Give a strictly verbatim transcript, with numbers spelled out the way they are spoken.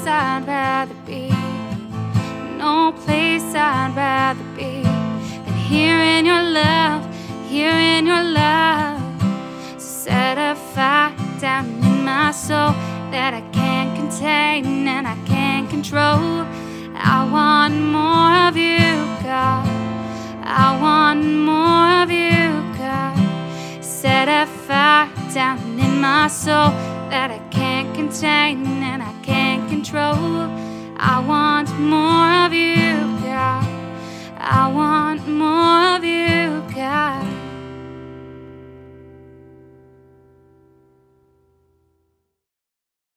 I'd rather be, no place I'd rather be than here in your love, here in your love. So set a fire down in my soul that I can't contain and I can't control. I want more of you, God. I want more of you, God. Set a fire down in my soul that I can't contain and I can't control. I want more